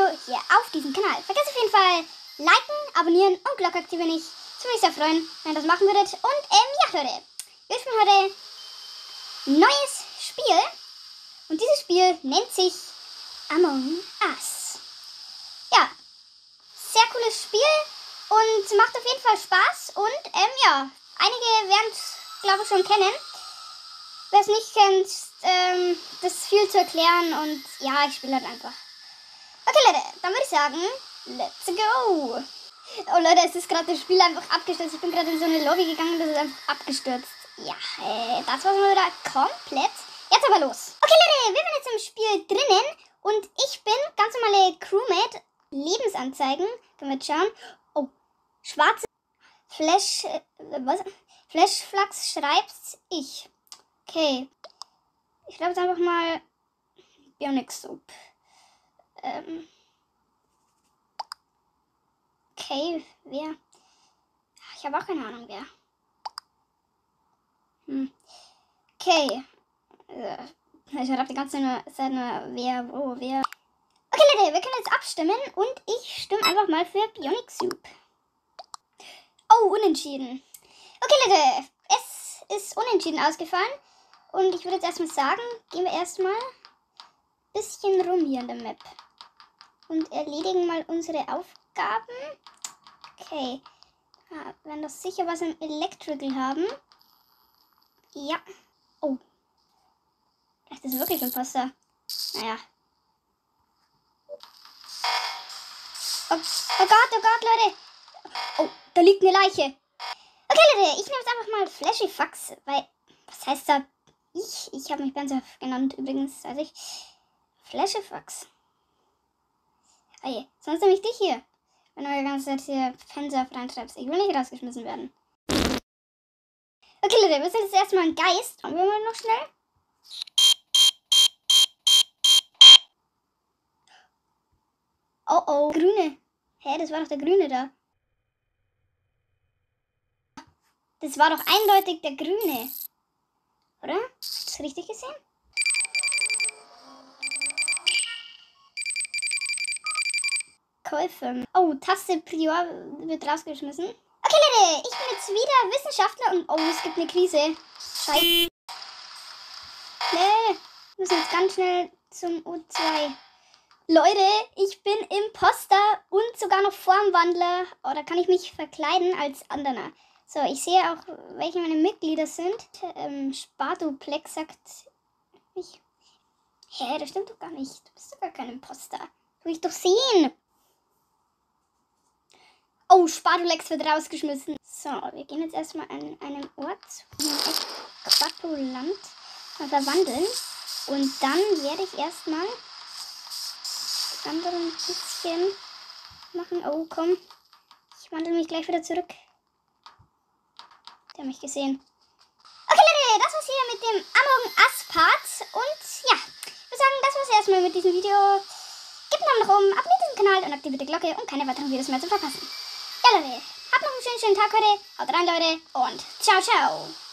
hier auf diesem Kanal. Vergesst auf jeden Fall liken, abonnieren und Glocke aktivieren. Ich würde mich sehr freuen, wenn ihr das machen würdet. Und ja Leute, wir spielen heute ein neues Spiel. Und dieses Spiel nennt sich Among Us. Ja, sehr cooles Spiel und macht auf jeden Fall Spaß. Und ja, einige werden es, glaube ich, schon kennen. Wer es nicht kennt, das ist viel zu erklären und ja, ich spiele halt einfach. Okay Leute, dann würde ich sagen, let's go! Oh Leute, es ist gerade das Spiel einfach abgestürzt. Ich bin gerade in so eine Lobby gegangen und das ist einfach abgestürzt. Ja, das war mal wieder komplett. Jetzt aber los. Okay Leute, wir sind jetzt im Spiel drinnen und ich bin ganz normale Crewmate. Lebensanzeigen, können wir jetzt schauen. Oh, schwarze Flashflux schreibt ich. Okay. Ich glaube jetzt einfach mal Bionic Soup. Okay, wer? Ich habe auch keine Ahnung, wer. Okay. Ich habe die ganze Zeit nur wer, wo, wer. Okay, Leute, wir können jetzt abstimmen und ich stimme einfach mal für Bionic Soup. Oh, unentschieden. Okay, Leute, es ist unentschieden ausgefallen. Und ich würde jetzt erstmal sagen, gehen wir erstmal ein bisschen rum hier in der Map. Und erledigen mal unsere Aufgaben. Okay. Wir werden doch sicher was im Electrical haben. Ja. Oh. Vielleicht ist es wirklich ein Imposter. Naja. Oh Gott, Leute. Oh, da liegt eine Leiche. Okay, Leute, ich nehme jetzt einfach mal Flashy Fax, weil, was heißt da? Ich habe mich Benzer genannt, übrigens, also ich. Flashy Fax. Ey, sonst nehme ich dich hier. Wenn du die ganze Zeit hier Fansurf reintreibst. Ich will nicht rausgeschmissen werden. Okay, Leute, wir sind jetzt erstmal ein Geist. Schauen wir mal noch schnell. Oh, Grüne. Hä, das war doch der Grüne da. Das war doch eindeutig der Grüne. Oder? Hast du das richtig gesehen? Käufe. Oh, Taste Prior wird rausgeschmissen. Okay, Leute, ich bin jetzt wieder Wissenschaftler und oh, es gibt eine Krise. Scheiße. Nee, wir müssen jetzt ganz schnell zum O2. Leute, ich bin Imposter und sogar noch Formwandler. Oh, da kann ich mich verkleiden als anderer. So, ich sehe auch, welche meine Mitglieder sind. Spaduplex sagt ich. Hä, das stimmt doch gar nicht. Du bist doch gar kein Imposter. Will ich doch sehen. Oh, Spadulex wird rausgeschmissen. So, wir gehen jetzt erstmal an einem Ort, Quatulant, mal verwandeln. Und dann werde ich erstmal das andere ein bisschen machen. Oh, komm. Ich wandle mich gleich wieder zurück. Der hat mich gesehen. Okay, Leute, das war's hier mit dem Among Us Part. Und ja, ich würde sagen, das war's erstmal mit diesem Video. Gebt einen Daumen nach oben, abonniert diesen Kanal und aktiviert die Glocke, um keine weiteren Videos mehr zu verpassen. Ja, Leute, habt noch einen schönen Tag heute. Haut rein, Leute, und ciao, ciao.